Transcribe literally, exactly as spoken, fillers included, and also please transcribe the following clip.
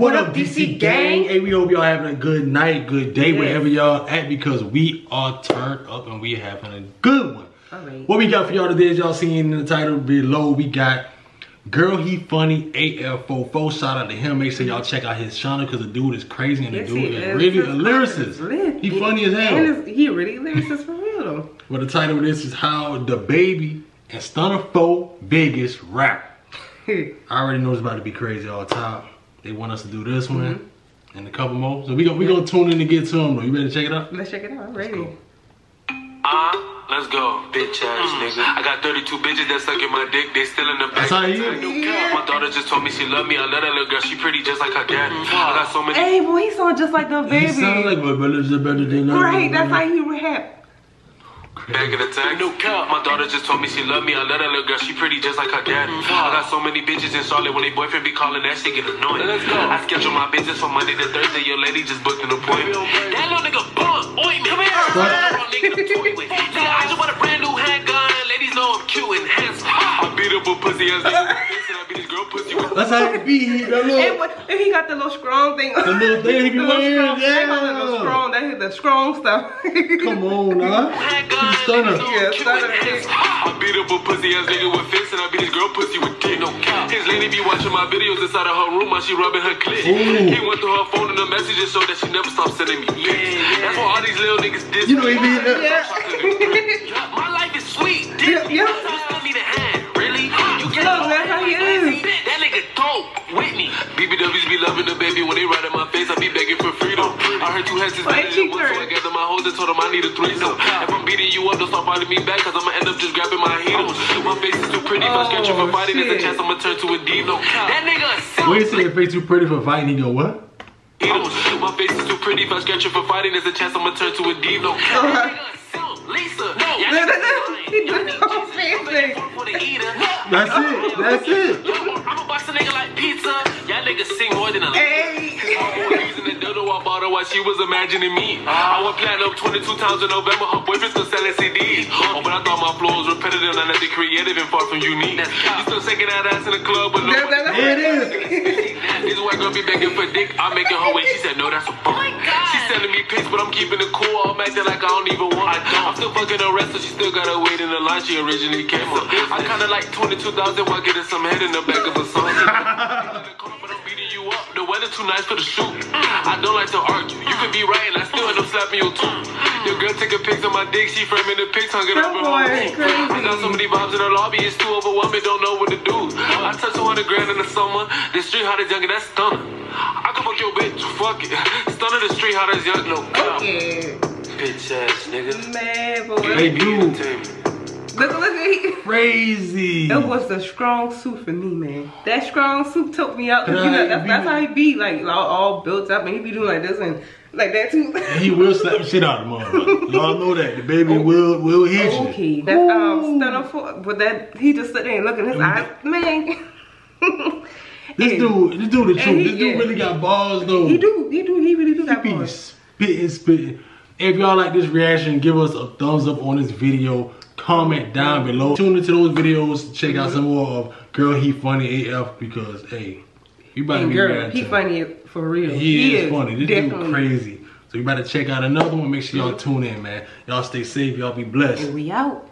What up, D C gang? Hey, we hope y'all having a good night, good day, yes. wherever y'all at, because we are turned up and we having a good one. All right. What we got for y'all today, as y'all seen in the title below, we got Girl He Funny A F forty-four. Shout out to him. Make sure y'all check out his channel because the dude is crazy and yes, the dude is, is really a lyricist. He funny as hell. And he really lyricist for real though. Well, the title of this is How the Baby and Stunner four Vegas Rap. I already know it's about to be crazy all the time. They want us to do this one mm-hmm. and a couple more. So we go we gonna tune in to get to them though. You ready to check it out? Let's check it out. I'm ready. Ah, uh, let's go, bitch ass mm. nigga. I got thirty-two bitches that suck in my dick. They still in the back. That's how you yeah. My daughter just told me she love me. I let her little girl. She pretty just like her daddy. Mm. I got so many. Hey, boy, he sound just like the baby. He sound like my brother's better than right. That's how he rap. Back in the tank, no cap. My daughter just told me she love me. I let her little girl. She pretty just like her daddy. Mm. I got so many bitches in Charlotte. When they boyfriend be calling, that shit get annoying. Let's go. I schedule my business from Monday to Thursday. Your lady just booked an appointment. That little nigga bump ointment. Come here. Nigga, I just want a brand new handgun. Ladies know I'm cute and handsome. I beat up a pussy ass nigga with this, and I beat this girl pussy with. That's how it be. That little. And, what, and he got the little strong thing. The little thing he be wearing. Yeah. The strong. That is the strong stuff. Come on, nah. Handgun. Stunner. Yeah, stunner. I beat up a pussy ass nigga with fists, and I beat this girl pussy with dick. No cap. His lady be watching my videos inside of her room while she rubbing her clit. Ooh. He went through her phone and the messages showed that she never stopped sending me pics. Yeah. That's why all these little niggas diss. You know he be there. Yeah. My life is sweet. Dick. Yeah. Yeah. I need a hand. Really? You get no, that's how he is. That nigga dope. Whitney. B B Ws be loving the baby when they ride in my face. I be begging for freedom. I heard two heads is better than one, so I gathered my hoes and told them I need a threesome. If I'm beating you up, don't start fighting me back, cause I'ma end up just grabbing my heels. My face is too pretty, if I scratch you for fighting, there's a chance I'ma turn to a diva. That nigga is When you say your face too pretty for fighting, he go what? My face is too pretty, if I scratch you for fighting, there's a chance I'ma turn to a diva. Lisa, no, no, no, no. He did the whole face thing. That's it, that's it. I'ma box a nigga like pizza. Y'all niggas sing more than a hey. Using the dildo I bought her while she was imagining me. I went platinum twenty-two times in November. Her boyfriend still selling C Ds. Oh, but I thought my flow was repetitive, not nothing creative and far from unique. You still shaking that ass in the club, but no. There it is. This white girl be begging for dick. I'm making her wait. She said no, that's a bum. She's sending me pics, but I'm keeping it cool. I'm acting like I don't even want it. I'm still fucking the rest, so she still gotta wait in the line. She originally came up. I kinda like twenty-two thousand while getting some head in the back of a song. The weather too nice for the shoot. I don't like to argue. You could be right and I still end up slapping your tooth. Your girl taking pics of my dick. She framing the pics, hung it over her room. I got so many vibes in the lobby. It's too overwhelming. Don't know what to do. I touch two hundred grand in the summer. The street hot as young, and that's stunner. I can fuck your bitch. Fuck it. Stunner the street hot as young. No cap. Okay. Bitch ass nigga. Man, boy. Hey, dude. Look, look at he crazy. That was the strong suit for me, man. That strong suit took me out. You know, that's, that's how he be, like all, all built up, and he be doing like this and like that too. He will slap the shit out of the motherfucker. Y'all know that the baby oh, will will hit you. Okay, that's um Stunner for, but that he just sit there and look in his eyes, man. This and, dude, this dude, the truth. He, this dude yeah. really got balls though. He do, he do, he really do got he balls. Be spitting, spitting. If y'all like this reaction, give us a thumbs up on this video. Comment down below. Tune into those videos. Check out some more of Girl He Funny A F because hey, you about to be girl, he funny for real. He, he is, is funny. This definitely. dude crazy. So you better check out another one. Make sure y'all tune in, man. Y'all stay safe. Y'all be blessed. And we out.